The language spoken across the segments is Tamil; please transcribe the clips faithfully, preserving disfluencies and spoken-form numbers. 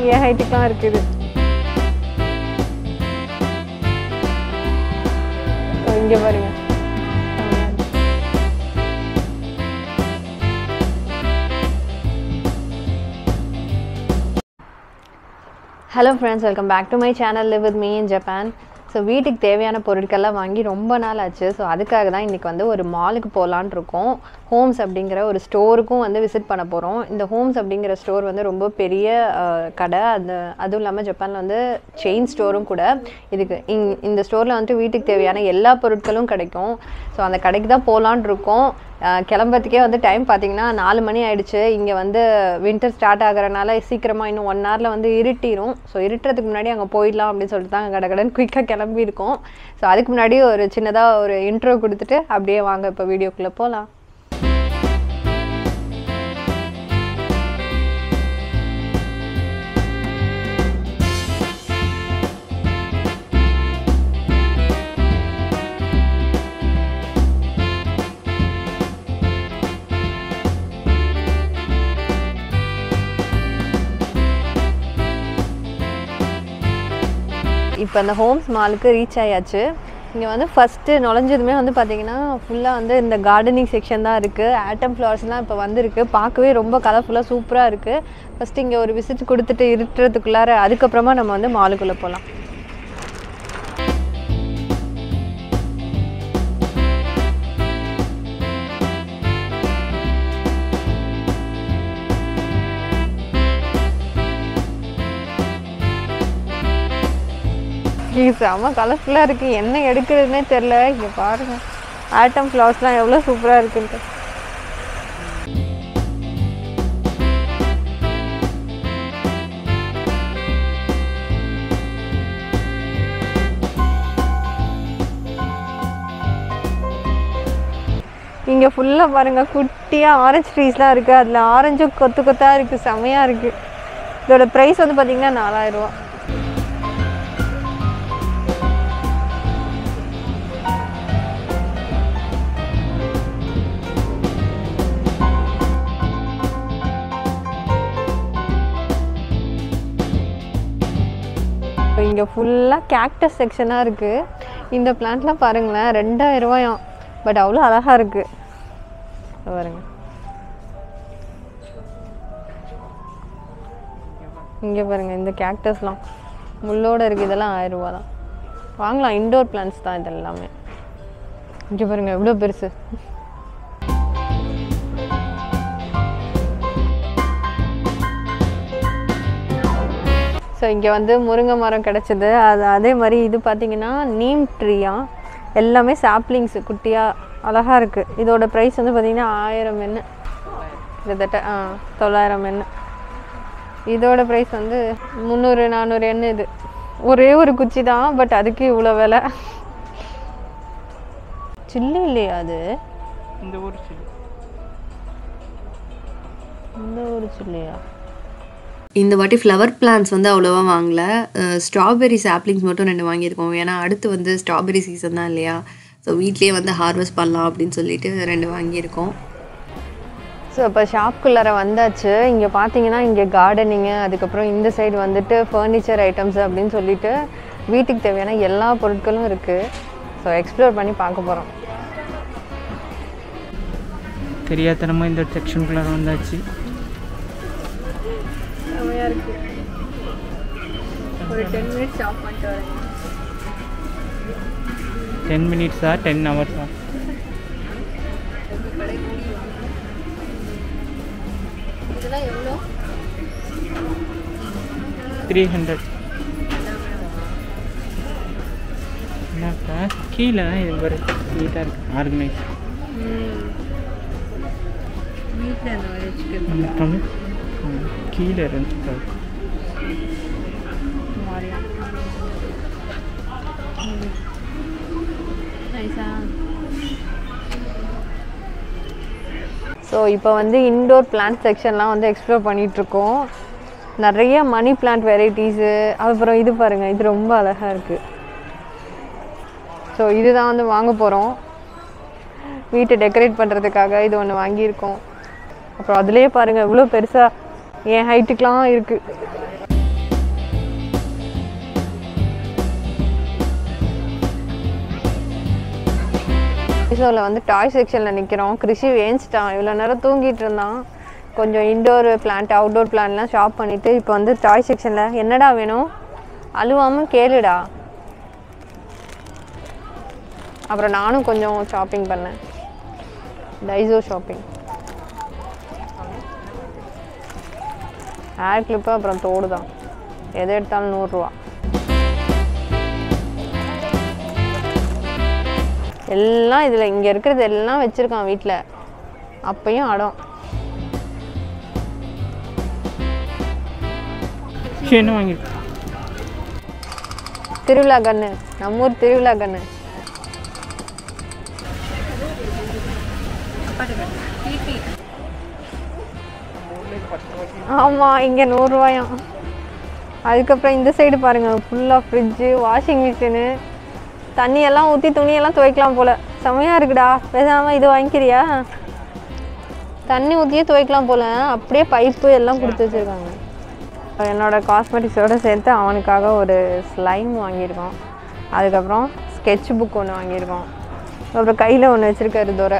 என் ஹைட்டுக்குலாம் இருக்குது. இங்கே பாருங்க. Hello friends, welcome back to my channel live with me in Japan. So வீட்டுக்கு தேவையான பொருட்கள்லாம் வாங்கி ரொம்ப நாள் ஆச்சு. ஸோ அதுக்காக தான் இன்றைக்கி வந்து ஒரு மாலுக்கு போகலான் இருக்கோம். ஹோம்ஸ் அப்படிங்கிற ஒரு ஸ்டோருக்கும் வந்து விசிட் பண்ண போகிறோம். இந்த ஹோம்ஸ் அப்படிங்கிற ஸ்டோர் வந்து ரொம்ப பெரிய கடை. அந்த அதுவும் இல்லாமல் ஜப்பானில் வந்து செயின் ஸ்டோரும் கூட. இதுக்கு இங் இந்த ஸ்டோரில் வந்துட்டு வீட்டுக்கு தேவையான எல்லா பொருட்களும் கிடைக்கும். ஸோ அந்த கடைக்கு தான் போகலான் இருக்கோம். கிளம்புறதுக்கே வந்து டைம் பார்த்திங்கன்னா நாலு மணி ஆகிடுச்சு. இங்கே வந்து வின்டர் ஸ்டார்ட் ஆகிறனால சீக்கிரமாக இன்னும் ஒன் ஹவரில் வந்து இருட்டிடும். ஸோ இருட்டுறதுக்கு முன்னாடி அங்கே போயிடலாம் அப்படின்னு சொல்லிட்டு தான் கடை கடன் குயிக்காக கிளம்பியிருக்கோம். ஸோ அதுக்கு முன்னாடி ஒரு சின்னதாக ஒரு இன்ட்ரோ கொடுத்துட்டு அப்படியே வாங்க இப்போ வீடியோக்குள்ளே போகலாம். இப்போ அந்த ஹோம்ஸ் மாலுக்கு ரீச் ஆயாச்சு. இங்கே வந்து ஃபஸ்ட்டு நுழைஞ்சதுமே வந்து பார்த்திங்கன்னா ஃபுல்லாக வந்து இந்த கார்டனிங் செக்ஷன் தான் இருக்குது. ஆட்டம் ஃப்ளவர்ஸ்லாம் இப்போ வந்துருக்கு. பார்க்கவே ரொம்ப கலர்ஃபுல்லாக சூப்பராக இருக்குது. ஃபஸ்ட்டு இங்கே ஒரு விசிட் கொடுத்துட்டு இருட்டுறதுக்குள்ளார அதுக்கப்புறமா நம்ம வந்து மாலுக்குள்ளே போகலாம். இது செம்ம கலர்ஃபுல்லாக இருக்குது. என்ன எடுக்கிறதுனே தெரில. இங்கே பாருங்கள், ஆட்டம் ஃப்ளவர்ஸ்லாம் எவ்வளோ சூப்பராக இருக்குன்ட்டு. இங்கே ஃபுல்லாக பாருங்கள், குட்டியாக ஆரஞ்சு ட்ரீஸ்லாம் இருக்குது. அதில் ஆரஞ்சும் கொத்து கொத்தாக இருக்குது. செம்மையாக இருக்குது. இதோட ப்ரைஸ் வந்து பார்த்திங்கன்னா நாலாயிரரூவா. இங்கே ஃபுல்லாக கேக்டஸ் செக்ஷனாக இருக்குது. இந்த பிளான்ட்லாம் பாருங்களேன், ரெண்டாயிரம் ரூபாயாம். பட் அவ்வளோ அழகாக இருக்குது. பாருங்க, இங்கே பாருங்கள், இந்த கேக்டஸ்லாம் முள்ளோடு இருக்குது. இதெல்லாம் ஆயிரம் ரூபா தான். வாங்கலாம். இன்டோர் பிளான்ட்ஸ் தான் இது எல்லாமே. இங்கே பாருங்கள் எவ்வளோ பெருசு. ஸோ இங்கே வந்து முருங்கை மரம் கிடச்சிது. அது அதே மாதிரி இது பார்த்திங்கன்னா நீம் ட்ரீயா, எல்லாமே சாப்ளிங்ஸு குட்டியாக அழகாக இருக்குது. இதோட ப்ரைஸ் வந்து பார்த்திங்கன்னா ஆயிரம் எண்ணு, கிட்டத்தட்ட ஆ தொள்ளாயிரம் எண்ணு. இதோட ப்ரைஸ் வந்து முந்நூறு நானூறு எண்ணு. இது ஒரே ஒரு குச்சி தான், பட் அதுக்கு இவ்வளோ விலை. சில்லி இல்லையா அது? இந்த ஊர் சில்லி. இந்த ஊர் சில்லியா? இந்த வாட்டி ஃப்ளவர் பிளான்ஸ் வந்து அவ்வளோவா வாங்கலை. ஸ்ட்ராபெரி சாப்ளிங்ஸ் மட்டும் ரெண்டு வாங்கியிருக்கோம். ஏன்னா அடுத்து வந்து ஸ்ட்ராபெரி சீசன் தான் இல்லையா. ஸோ வீட்லேயே வந்து ஹார்வெஸ்ட் பண்ணலாம் அப்படின்னு சொல்லிட்டு ரெண்டு வாங்கியிருக்கோம். ஸோ இப்போ ஷாப்குள்ளார வந்தாச்சு. இங்கே பார்த்தீங்கன்னா இங்கே கார்டனிங்கு, அதுக்கப்புறம் இந்த சைடு வந்துட்டு ஃபர்னிச்சர் ஐட்டம்ஸ் அப்படின்னு சொல்லிட்டு வீட்டுக்கு தேவையான எல்லா பொருட்களும் இருக்குது. ஸோ எக்ஸ்ப்ளோர் பண்ணி பார்க்க போகிறோம். தெரியாதனமாக இந்த செக்ஷனுக்குள்ளார வந்தாச்சு. இருக்கு. ஒரு டென் மினிட்ஸ் ஷாப் பண்ணிட்டு வரேன். டென் மினிட்ஸா டென் ஹவர்ஸா? இதெல்லாம் எவ்வளோ? Three hundred. என்னக்கா கீழே தான் இது ஒரு நீட்டாக இருக்குது, ஆர்கனைஸ். வீட்டில் அந்த மாதிரி வச்சுக்கிறேன். கீழே இருந்துச்சு. ஸோ இப்போ வந்து இன்டோர் பிளான்ட் செக்ஷன்லாம் வந்து எக்ஸ்ப்ளோர் பண்ணிகிட்ருக்கோம். நிறைய மணி பிளான்ட் வெரைட்டிஸு. அப்புறம் இது பாருங்கள், இது ரொம்ப அழகாக இருக்குது. ஸோ இதுதான் வந்து வாங்க போகிறோம். வீட்டை டெக்கரேட் பண்ணுறதுக்காக இது ஒன்று வாங்கியிருக்கோம். அப்புறம் அதுலேயே பாருங்கள் இவ்வளோ பெருசாக என் ஹைட்டுக்கெலாம் இருக்குது. டைசோவில் வந்து டாய் செக்ஷனில் நிற்கிறோம். கிருஷி வேஞ்சிட்டான், இவ்வளோ நேரம் தூங்கிட்டு இருந்தான். கொஞ்சம் இன்டோர் பிளான்ட் அவுட்டோர் பிளான்ட்லாம் ஷாப் பண்ணிவிட்டு இப்போ வந்து டாய் செக்ஷனில் என்னடா வேணும் அழுவாமல் கேளுடா. அப்புறம் நானும் கொஞ்சம் ஷாப்பிங் பண்ணேன், டைசோ ஷாப்பிங். ஹேர் கிளிப்பு அப்புறம் தோடு தான், எதை எடுத்தாலும் நூறுரூவா. எல்லாம் இதில் இங்கே இருக்கிறது எல்லாம் வச்சுருக்கான் வீட்டில். அப்பையும் அடம். என்ன வாங்கியிருக்க? திருவிழா கண்ணு, நம்ம ஊர் திருவிழா கண்ணு. ஆமாம், இங்கே நூறுரூவாயாம். அதுக்கப்புறம் இந்த சைடு பாருங்கள், ஃபுல்லாக ஃப்ரிட்ஜு, வாஷிங் மிஷினு, தண்ணியெல்லாம் ஊற்றி துணியெல்லாம் துவைக்கலாம் போல். செமையாக இருக்குடா. பேசாமல் இது வாங்கிக்கிறியா? தண்ணி ஊற்றியே துவைக்கலாம் போல். அப்படியே பைப்பு எல்லாம் கொடுத்து வச்சுருக்காங்க. என்னோடய காஸ்மெட்டிக்ஸோடு சேர்த்து அவனுக்காக ஒரு ஸ்லைம் வாங்கியிருக்கோம். அதுக்கப்புறம் ஸ்கெட்ச் புக் ஒன்று வாங்கியிருக்கோம். அப்புறம் கையில் ஒன்று வச்சுருக்காரு தோரை.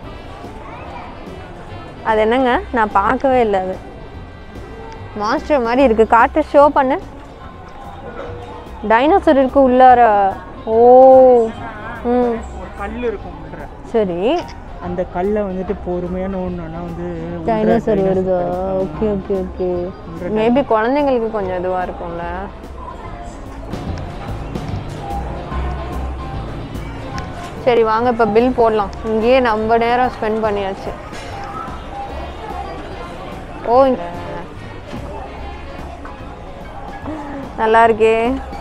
அது என்னங்க, நான் பார்க்கவே இல்லை. அது மாஸ்டர் மாதிரி இருக்குது. காட்டு ஷோ பண்ணு. டைனோசர் இருக்குது உள்ளார. ஓ, ம், கல் இருக்கும். சரி, அந்த கல்லை வந்துட்டு பொறுமையாக நோண்டனா வந்து டைனோசர் வருதா? Okay okay okay. மேபி குழந்தைங்களுக்கு கொஞ்சம் இதுவாக இருக்கும்ல. சரி வாங்க இப்போ பில் போடலாம். இங்கேயே நம்ம நேரம் ஸ்பெண்ட் பண்ணியாச்சு. ஓ, நல்லா இருக்கே,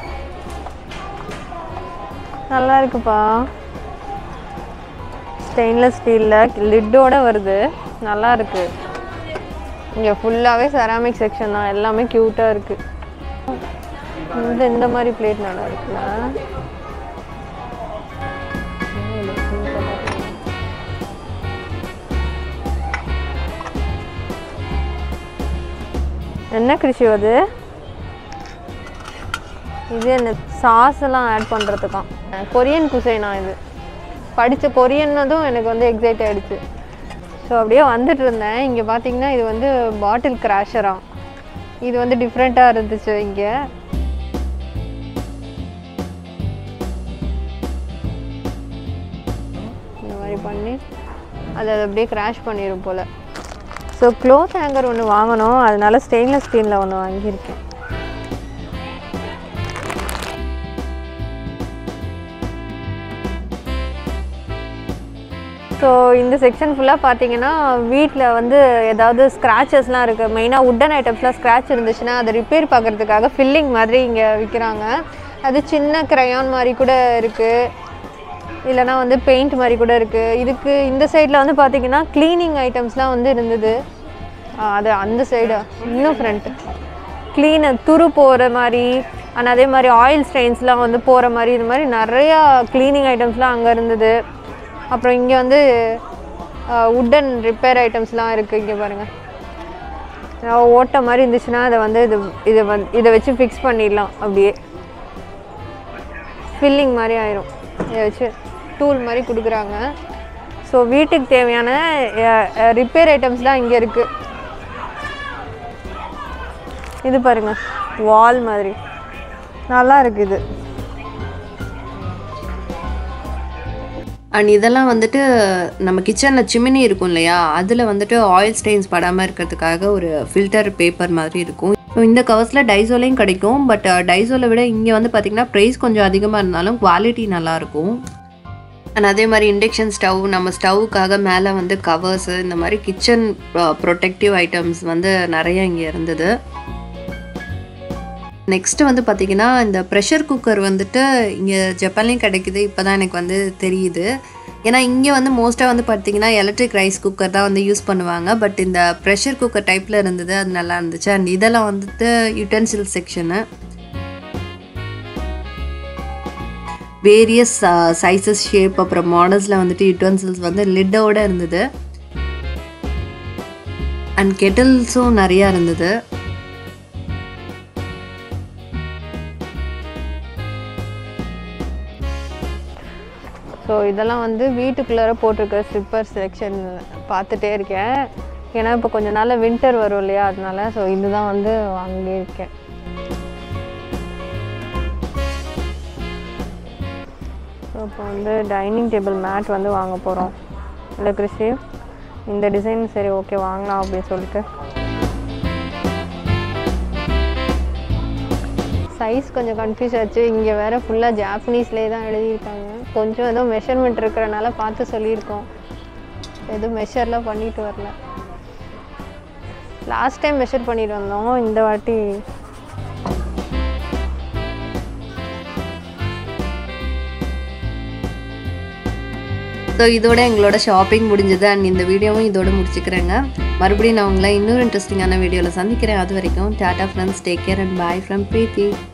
நல்லா இருக்குப்பா. ஸ்டெயின்லெஸ் ஸ்டீலில் லிட்டோட வருது, நல்லா இருக்கு. இங்கே ஃபுல்லாகவே செராமிக் செக்ஷன் தான், எல்லாமே க்யூட்டாக இருக்குது. இந்த இந்த மாதிரி பிளேட் நல்லா இருக்குல்ல. என்ன கிருஷி அது? இது என்ன சாஸ் எல்லாம் ஆட் பண்ணுறதுக்காம். கொரியன் குசைனா இது. படித்த கொரியன்னதும் எனக்கு வந்து எக்ஸைட் ஆகிடுச்சு. ஸோ அப்படியே வந்துட்டு இருந்தேன். இங்கே பார்த்தீங்கன்னா இது வந்து பாட்டில் கிராஷராம். இது வந்து டிஃப்ரெண்ட்டாக இருந்துச்சு. இங்கே இந்த மாதிரி பண்ணி அதை அப்படியே கிராஷ் பண்ணிடும் போல். ஸோ க்ளோத் ஹேங்கர் ஒன்று வாங்கணும், அதனால ஸ்டெயின்லெஸ் ஸ்டீலில் ஒன்று வாங்கியிருக்கேன். ஸோ இந்த செக்ஷன் ஃபுல்லாக பார்த்தீங்கன்னா வீட்டில் வந்து ஏதாவது ஸ்க்ராச்சஸ்லாம் இருக்குது. மெயினாக உட்டன் ஐட்டம்ஸ்லாம் ஸ்க்ராட்ச் இருந்துச்சுன்னா அதை ரிப்பேர் பார்க்குறதுக்காக ஃபில்லிங் மாதிரி இங்கே விற்கிறாங்க. அது சின்ன க்ரையான் மாதிரி கூட இருக்குது, இல்லைனா வந்து பெயிண்ட் மாதிரி கூட இருக்குது. இதுக்கு இந்த சைடில் வந்து பார்த்திங்கன்னா க்ளீனிங் ஐட்டம்ஸ்லாம் வந்து இருந்தது. அது அந்த சைடு இன்னும் ஃப்ரண்ட்டு க்ளீனர் துரு போகிற மாதிரி, ஆனால் அதே மாதிரி ஆயில் ஸ்ட்ரெயின்ஸ்லாம் வந்து போகிற மாதிரி, இது மாதிரி நிறையா க்ளீனிங் ஐட்டம்ஸ்லாம் அங்கே இருந்தது. அப்புறம் இங்கே வந்து உட்டன் ரிப்பேர் ஐட்டம்ஸ்லாம் இருக்குது. இங்கே பாருங்கள், ஓட்டை மாதிரி இருந்துச்சுன்னா அதை வந்து இது இதை வந்து இதை வச்சு ஃபிக்ஸ் பண்ணிடலாம். அப்படியே ஃபில்லிங் மாதிரி ஆயிரும். இதை வச்சு டூல் மாதிரி கொடுக்குறாங்க. ஸோ வீட்டுக்கு தேவையான ரிப்பேர் ஐட்டம்ஸ்லாம் இங்கே இருக்குது. இது பாருங்கள், வால் மாதிரி நல்லா இருக்குது. அண்ட் இதெல்லாம் வந்துட்டு நம்ம கிச்சனில் சிமினி இருக்கும் இல்லையா, அதில் வந்துட்டு ஆயில் ஸ்டெயின்ஸ் படாமல் இருக்கிறதுக்காக ஒரு ஃபில்டர் பேப்பர் மாதிரி இருக்கும். இந்த கவர்ஸில் டைசோலையும் கிடைக்கும். பட் டைசோலை விட இங்கே வந்து பார்த்திங்கன்னா ப்ரைஸ் கொஞ்சம் அதிகமாக இருந்தாலும் குவாலிட்டி நல்லாயிருக்கும். அண்ட் அதே மாதிரி இண்டக்ஷன் ஸ்டவ், நம்ம ஸ்டவ்வுக்காக மேலே வந்து கவர்ஸு, இந்த மாதிரி கிச்சன் ப்ரொடெக்டிவ் ஐட்டம்ஸ் வந்து நிறைய இங்கே இருந்தது. நெக்ஸ்ட்டு வந்து பார்த்திங்கன்னா இந்த ப்ரெஷர் குக்கர் வந்துட்டு இங்கே ஜப்பான்லேயும் கிடைக்குது. இப்போ தான் எனக்கு வந்து தெரியுது. ஏன்னா இங்கே வந்து மோஸ்ட்டாக வந்து பார்த்திங்கன்னா எலக்ட்ரிக் ரைஸ் குக்கர் தான் வந்து யூஸ் பண்ணுவாங்க. பட் இந்த ப்ரெஷர் குக்கர் டைப்பில் இருந்தது, அது நல்லா இருந்துச்சு. அண்ட் இதெல்லாம் வந்துட்டு யூட்டென்சில் செக்ஷனு, வேரியஸ் சைஸஸ் ஷேப் அப்புறம் மாடல்ஸில் வந்துட்டு யூட்டென்சில்ஸ் வந்து லிட்டோடு இருந்தது. அண்ட் கெட்டில்ஸும் நிறையா இருந்தது. ஸோ ஸோ இதெல்லாம் வந்து வீட்டுக்குள்ளார போட்டிருக்க ஸ்லிப்பர் செலெக்ஷன் பார்த்துட்டே இருக்கேன். ஏன்னா இப்போ கொஞ்சம் நாள் வின்டர் வரும் இல்லையா, அதனால ஸோ இதுதான் வந்து வாங்கியிருக்கேன். ஸோ இப்போ வந்து டைனிங் டேபிள் மேட் வந்து வாங்க போகிறோம். இல்லை கிறிஸ்டி, இந்த டிசைன் சரி ஓகே வாங்கலாம் அப்படின்னு சொல்லிட்டு. சைஸ் கொஞ்சம் கன்ஃபியூஸ் ஆச்சு. இங்கே வேறு ஃபுல்லாக ஜாப்பனீஸ்லேயே தான் எழுதியிருக்காங்க. கொஞ்சம் ஏதோ மெஷர்மெண்ட் இருக்கிறனால பார்த்து சொல்லியிருக்கோம். எதுவும் மெஷர்லாம் பண்ணிட்டு வரல. லாஸ்ட் டைம் மெஷர் பண்ணிட்டு வந்தோம், இந்த வாட்டி ஸோ இதோட எங்களோட ஷாப்பிங் முடிஞ்சது. அண்ட் இந்த வீடியோவும் இதோட முடிச்சுக்கிறேங்க. மறுபடியும் நான் உங்களை இன்னொரு இன்ட்ரெஸ்டிங்கான வீடியோவில் சந்திக்கிறேன். அது வரைக்கும் tata friends, take care and bye from Preethi.